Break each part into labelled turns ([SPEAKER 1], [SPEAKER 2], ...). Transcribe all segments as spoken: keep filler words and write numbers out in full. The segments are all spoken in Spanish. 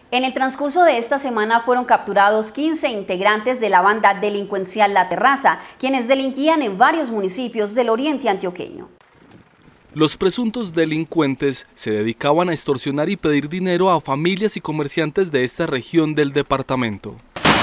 [SPEAKER 1] En el transcurso de esta semana fueron capturados quince integrantes de la banda delincuencial La Terraza, quienes delinquían en varios municipios del oriente antioqueño.
[SPEAKER 2] Los presuntos delincuentes se dedicaban a extorsionar y pedir dinero a familias y comerciantes de esta región del departamento.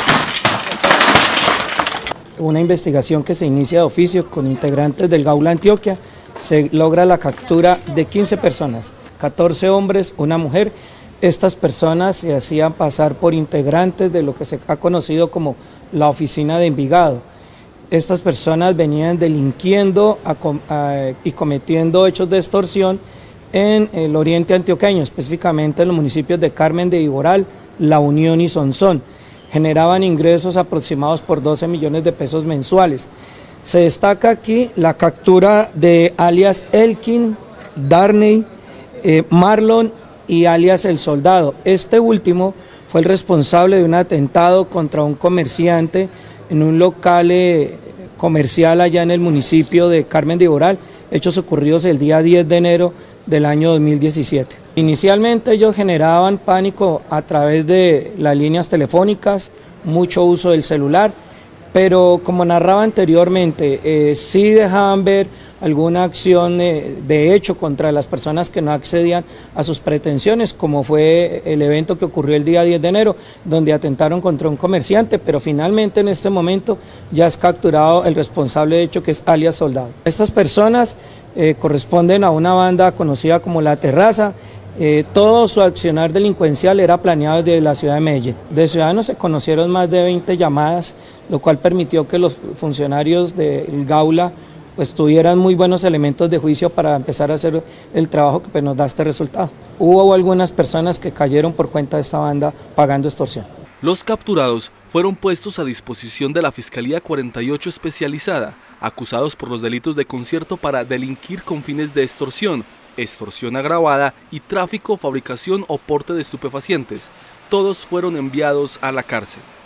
[SPEAKER 3] Una investigación que se inicia de oficio con integrantes del Gaula Antioquia, se logra la captura de quince personas, catorce hombres, una mujer. Estas personas se hacían pasar por integrantes de lo que se ha conocido como la oficina de Envigado. Estas personas venían delinquiendo a, a, y cometiendo hechos de extorsión en el oriente antioqueño, específicamente en los municipios de Carmen de Iboral, La Unión y Sonsón. Generaban ingresos aproximados por doce millones de pesos mensuales. Se destaca aquí la captura de alias Elkin, Darney, eh, Marlon y alias El Soldado. Este último fue el responsable de un atentado contra un comerciante en un local eh, comercial allá en el municipio de Carmen de Iboral, hechos ocurridos el día diez de enero del año dos mil diecisiete. Inicialmente ellos generaban pánico a través de las líneas telefónicas, mucho uso del celular, pero como narraba anteriormente, eh, sí dejaban ver alguna acción eh, de hecho contra las personas que no accedían a sus pretensiones, como fue el evento que ocurrió el día diez de enero, donde atentaron contra un comerciante, pero finalmente en este momento ya es capturado el responsable de hecho, que es alias Soldado. Estas personas eh, corresponden a una banda conocida como La Terraza. Eh, todo su accionar delincuencial era planeado desde la ciudad de Medellín. De ciudadanos se conocieron más de veinte llamadas, lo cual permitió que los funcionarios del Gaula pues tuvieran muy buenos elementos de juicio para empezar a hacer el trabajo que pues, nos da este resultado. Hubo algunas personas que cayeron por cuenta de esta banda pagando extorsión.
[SPEAKER 2] Los capturados fueron puestos a disposición de la Fiscalía cuarenta y ocho especializada, acusados por los delitos de concierto para delinquir con fines de extorsión, extorsión agravada y tráfico, fabricación o porte de estupefacientes. Todos fueron enviados a la cárcel.